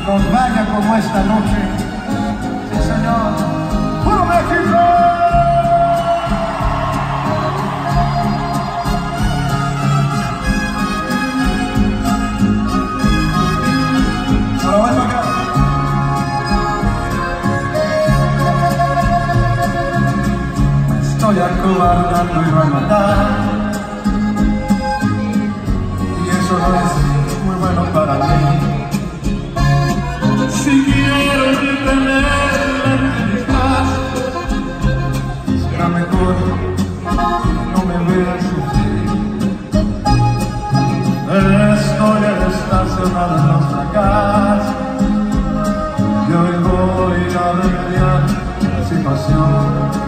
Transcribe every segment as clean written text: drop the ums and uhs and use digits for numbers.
nos vaya como esta noche. Sí, señor. ¡Puro México! Estoy acobardando y va a matar, y eso no es muy bueno para mí. Si quiero detenerla en mi paz, será mejor no me veas sufrir. Estoy estacionado en nuestra casa y hoy voy a remediar la situación.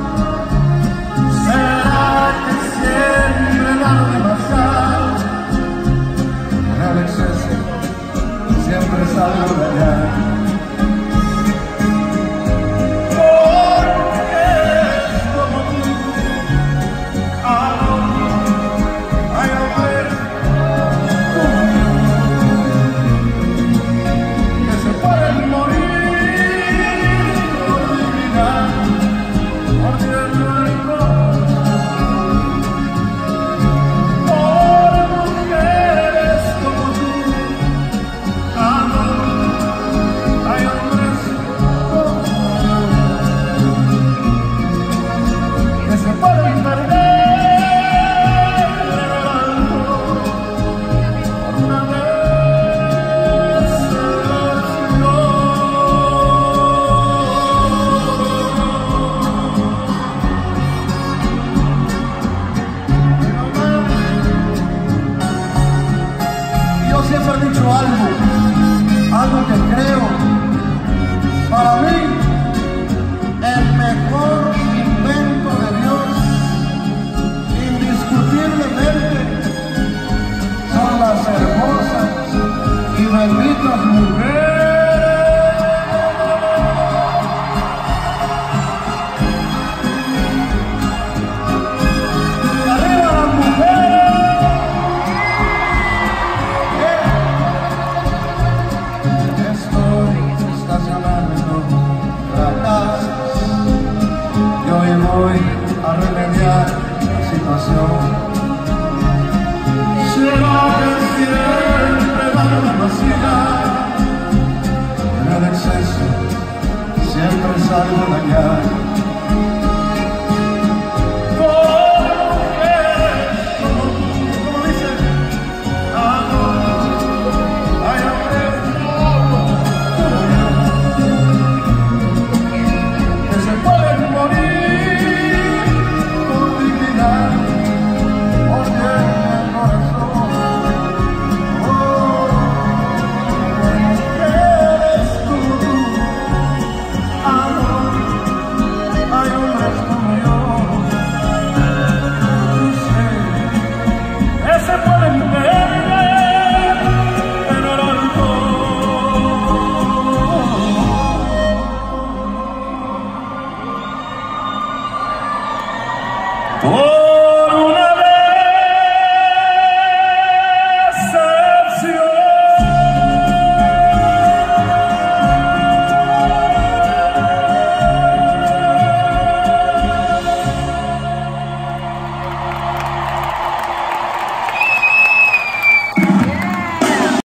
¿Será que siempre dar demasiado? En el exceso siempre salgo de allá. Porque eres como tú, hay hombres que se pueden morir por dignidad, mordiendo el siempre he dicho algo que creo. Para mí, el mejor invento de Dios, indiscutiblemente, son las hermosas y benditas mujeres. Voy a remediar la situación. Será que siempre da demasiado, en el exceso siempre salgo de allá.